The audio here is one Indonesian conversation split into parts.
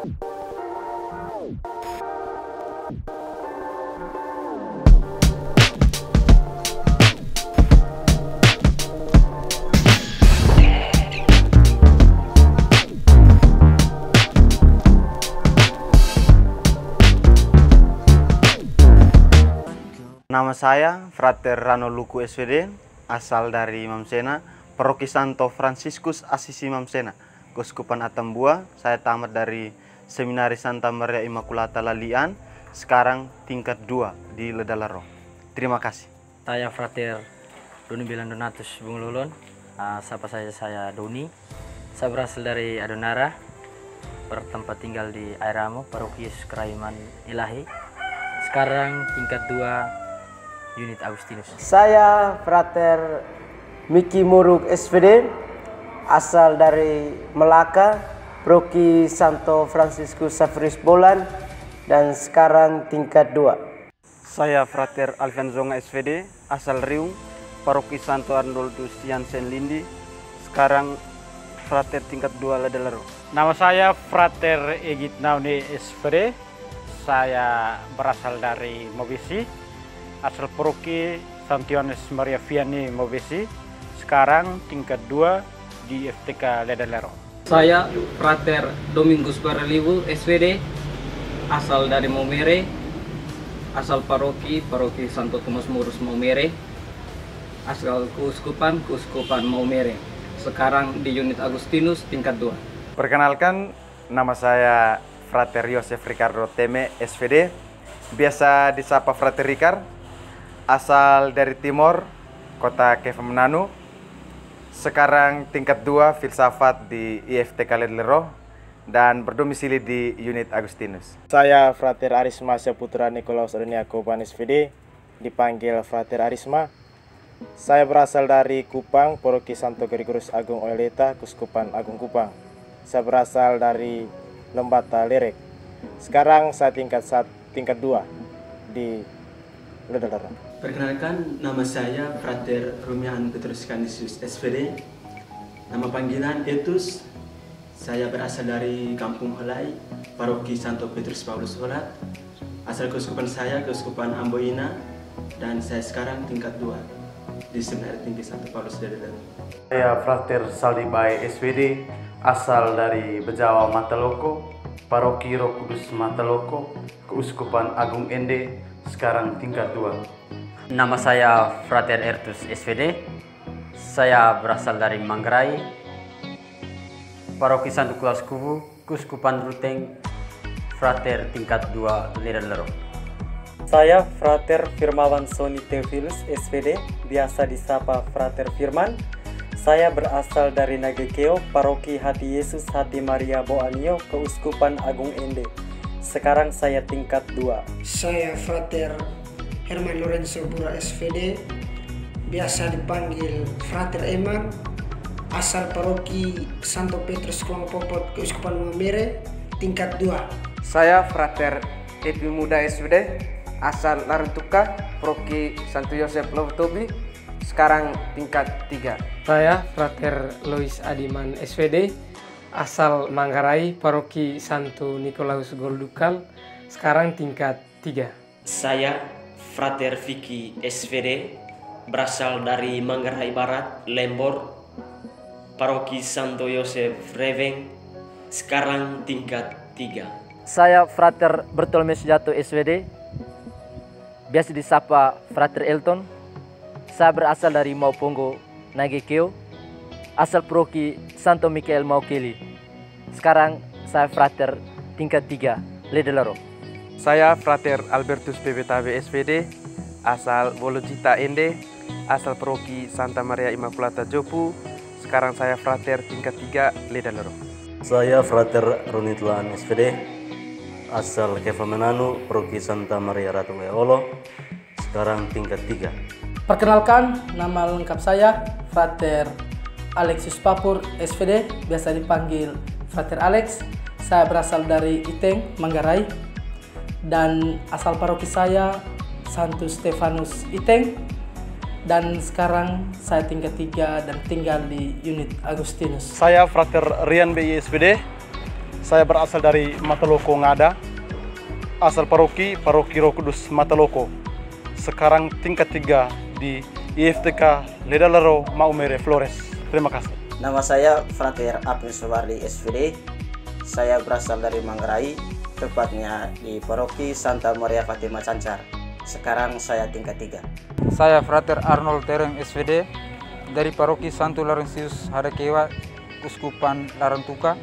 Nama saya Frater Rano Luku SVD, asal dari Mamsena, Paroki Santo Fransiskus Asisi Mamsena, Keuskupan Atambua. Saya tamat dari Seminari Santa Maria Immaculata Lalian, sekarang tingkat 2 di Ledalaro. Terima kasih. Saya Frater Doni Bilan Donatus Bung Lulun. Sapa saya Doni. Saya berasal dari Adonara, bertempat tinggal di Airamo, Paroki Yesus Keraiman Ilahi. Sekarang tingkat 2 unit Agustinus. Saya Frater Miki Muruk SVD, asal dari Melaka, Paroki Santo Fransiskus Xaverius Bolan, dan sekarang tingkat 2. Saya Frater Alfian Zonga SVD, asal Riung, Paroki Santo Arnoldus Jansen Lindi, sekarang Frater tingkat 2 Ledalaro. Nama saya Frater Egit Nauni SVD, saya berasal dari Mobisi, asal Paroki Santo Yohanes Maria Vianney Mobisi, sekarang tingkat 2 di FTK Ledalaro. Saya Frater Domingus Baraliwu SVD, asal dari Maumere, asal Paroki Santo Thomas Murus Maumere, asal Keuskupan Maumere, sekarang di unit Agustinus tingkat 2. Perkenalkan, nama saya Frater Yosef Ricardo Teme SVD, biasa disapa Frater Ricard, asal dari Timor, kota Kefamenanu, sekarang tingkat 2 filsafat di IFTK Ledalaro dan berdomisili di unit Agustinus. Saya Frater Arisma Saputra Nikolaus Adoniako Ban SVD, dipanggil Frater Arisma. Saya berasal dari Kupang, Paroki Santo Gregorius Agung Oeleta, Keuskupan Agung Kupang. Saya berasal dari Lembata Lerek. Sekarang saya tingkat 2 di Ledalaro. Perkenalkan, nama saya Frater Rumian Petrus Canisius SVD. Nama panggilan Etus. Saya berasal dari Kampung Holai, Paroki Santo Petrus Paulus Holat. Asal keuskupan saya Keuskupan Amboina, dan saya sekarang tingkat 2 di Seminari Tinggi Santo Paulus Ledalaro. Saya Frater Saldibai SVD, asal dari Bejawa Mataloko, Paroki Roh Kudus Mataloko, Keuskupan Agung Ende, sekarang tingkat 2. Nama saya Frater Ertus SVD. Saya berasal dari Manggarai, Paroki Santo Klaus Kubu, Keuskupan Ruteng, Frater tingkat 2 Ledalaro. Saya Frater Firmawan Soni Theophilus SVD, biasa disapa Frater Firman. Saya berasal dari Nagekeo, Paroki Hati Yesus Hati Maria Boanio, Keuskupan Agung Ende. Sekarang saya tingkat 2. Saya Frater Herman Lorenzo Bura SVD, biasa dipanggil Frater Eman, asal Paroki Santo Petrus Kuang Popot, Keuskupan Maumere, tingkat 2. Saya Frater Epi Muda SVD, asal Larantuka, Paroki Santo Yosef Lotobi, sekarang tingkat 3. Saya Frater Lois Adiman SVD, asal Manggarai, Paroki Santo Nikolaus Goldukal, sekarang tingkat 3. Saya Frater Vicky SVD, berasal dari Manggarai Barat, Lembor, Paroki Santo Yosef Reveng, sekarang tingkat 3. Saya Frater Bertolome Sujato SVD, biasa disapa Frater Elton. Saya berasal dari Maupongo, Nagekeo, asal Paroki Santo Mikael Maukeli. Sekarang saya Frater tingkat 3 Ledalaro. Saya Frater Albertus PBTB SVD, asal Bolojita Ende, asal Paroki Santa Maria Immaculata Jopu. Sekarang saya Frater tingkat 3 Ledalaro. Saya Frater Ronitlan SVD, asal Kefamenanu, Paroki Santa Maria Ratu Eolo. Sekarang tingkat 3. Perkenalkan, nama lengkap saya Frater Alexius Papur SVD, biasa dipanggil Frater Alex. Saya berasal dari Iteng, Manggarai, dan asal paroki saya Santo Stefanus Iteng, dan sekarang saya tingkat 3 dan tinggal di unit Agustinus. Saya Frater Rian BI SVD, Saya berasal dari Mataloko Ngada, asal paroki Roh Kudus Mataloko. Sekarang tingkat 3 di IFTK Ledalero Maumere Flores. Terima kasih. Nama saya Frater Apin Suwardi SVD. Saya berasal dari Manggarai, tepatnya di paroki Santa Maria Fatima Cancar. Sekarang saya tingkat 3. Saya Frater Arnold Tereng SVD dari paroki Santo Laurentius Hadakewa, Kuskupan Larantuka.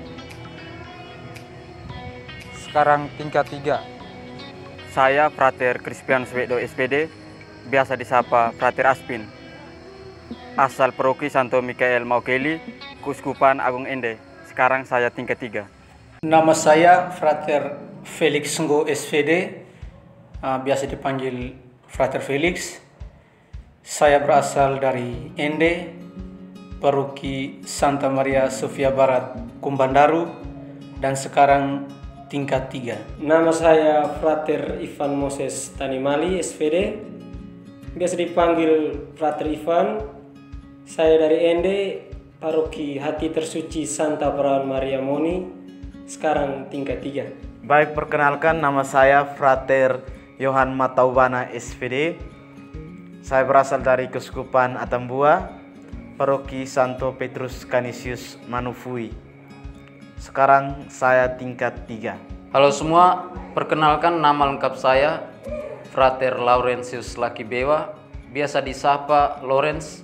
Sekarang tingkat 3. Saya Frater Crispianus Wedo SPD, biasa disapa Frater Aspin, asal paroki Santo Mikael Maukeli, Kuskupan Agung Ende. Sekarang saya tingkat 3. Nama saya Frater Felix Nggo SVD, biasa dipanggil Frater Felix. Saya berasal dari Ende, paroki Santa Maria Sofia Barat, Kumbandaru, dan sekarang tingkat 3. Nama saya Frater Ivan Moses Tanimali SVD, biasa dipanggil Frater Ivan. Saya dari Ende, paroki Hati Tersuci Santa Perawan Maria Moni, sekarang tingkat 3. Baik, perkenalkan, nama saya Frater Yohan Mataubana SVD. Saya berasal dari Keuskupan Atambua, paroki Santo Petrus Canisius Manufui. Sekarang saya tingkat 3. Halo semua, perkenalkan nama lengkap saya Frater Laurentius Lakibewa, biasa disapa Lawrence,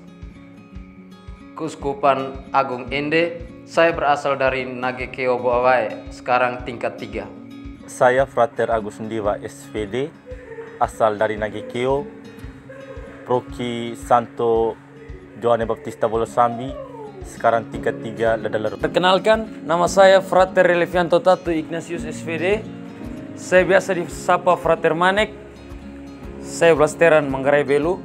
Kuskupan Agung Ende. Saya berasal dari Nagekeo Boawai, sekarang tingkat 3. Saya Frater Agus Ndiwa SVD, asal dari Nagekeo, paroki Santo Johannes Baptista Bolosambi, sekarang tingkat 3 Ledalero. Perkenalkan, nama saya Frater Relevianto Tato Ignatius SVD. Saya biasa disapa Frater Manek. Saya blasteran Manggarai Belu.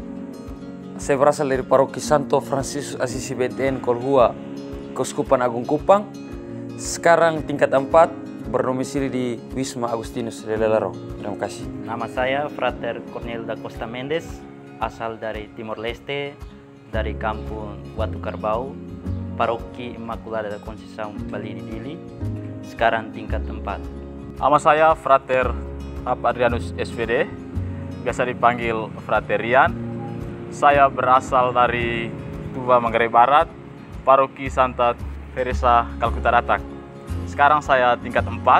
Saya berasal dari paroki Santo Franciscus Assisi BTN Kolhua, Keuskupan Agung Kupang. Sekarang tingkat 4, berdomisili di Wisma Agustinus Ledalero. Terima kasih. Nama saya Frater Cornel da Costa Mendes, asal dari Timor Leste, dari kampung Watu Karbau, paroki Immaculada Concepção Bali Dili, sekarang tingkat 4. Nama saya Frater Adrianus SVD, biasa dipanggil Frater Rian. Saya berasal dari Tuba Manggarai Barat, paroki Santa Teresa Kalkuta Datak. Sekarang saya tingkat 4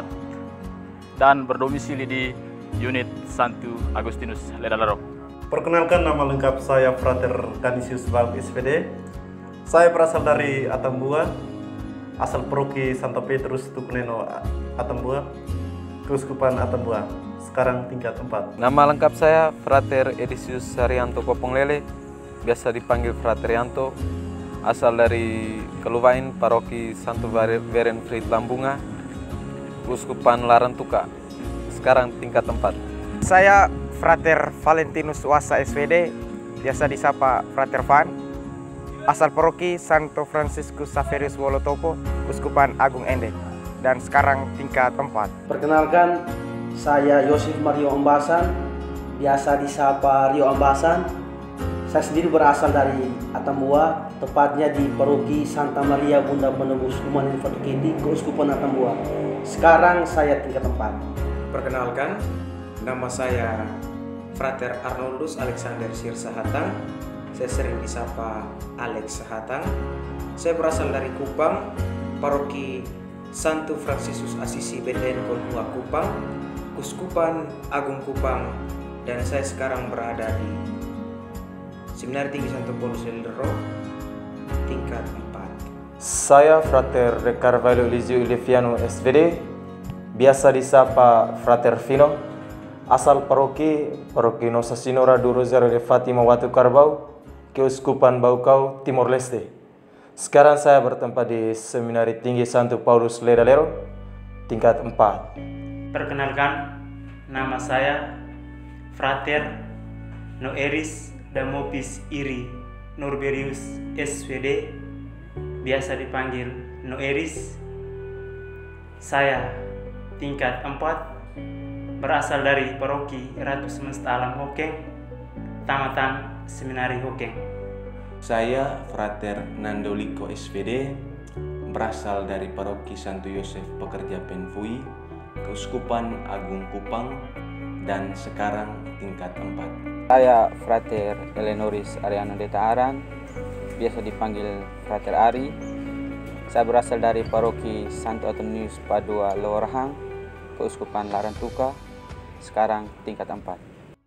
dan berdomisili di unit Santo Agustinus Ledalero. Perkenalkan, nama lengkap saya Frater Canisius Valk SVD. Saya berasal dari Atambua, asal paroki Santo Petrus Tukuneno Atambua, Keuskupan Atambua. Sekarang tingkat 4. Nama lengkap saya Frater Edisius Haryanto Poponglele, biasa dipanggil Frater Yanto, asal dari Keluwain, paroki Santo Berenfried Lambunga, Keuskupan Larantuka. Sekarang tingkat 4. Saya Frater Valentinus Wasa SVD, biasa disapa Frater Van, asal paroki Santo Franciscus Saverius Wolotopo, Keuskupan Agung Ende, dan sekarang tingkat 4. Perkenalkan, saya Yosef Mario Ambasan, biasa disapa Rio Ambasan. Saya sendiri berasal dari Atambua, tepatnya di paroki Santa Maria Bunda Penebus Umanin Fatuketi, Keuskupan Atambua. Sekarang saya tingkat 4. Perkenalkan, nama saya Frater Arnoldus Alexander Sirsa Hatang. Saya sering disapa Alex Hatang. Saya berasal dari Kupang, paroki Santo Franciscus Assisi BTN Kolhua Kupang, Keuskupan Agung Kupang, dan saya sekarang berada di Seminari Tinggi Santo Paulus Ledalero, tingkat 4. Saya Frater De Carvalho Elisio Ileviano SVD, biasa disapa Frater Fino, asal paroki Nosa Sinora do Rosario de Fatima Watu Karbau, Keuskupan Baukau, Timor Leste. Sekarang saya bertempat di Seminari Tinggi Santo Paulus Ledalero, tingkat 4. Perkenalkan, nama saya Frater Noeris Damopis Iri Norberius SVD, biasa dipanggil Noeris. Saya tingkat 4, berasal dari paroki Ratu Semesta Alam Hokeng, Tamatan Seminari Hokeng. Saya Frater Nando Liko SVD, berasal dari Paroki Santo Yosef Pekerja Penfui, Keuskupan Agung Kupang, dan sekarang tingkat 4. Saya Frater Eleonoris Ariano de Taaran, biasa dipanggil Frater Ari. Saya berasal dari Paroki Santo Antonius Padua Lorahang, Keuskupan Larantuka, sekarang tingkat 4.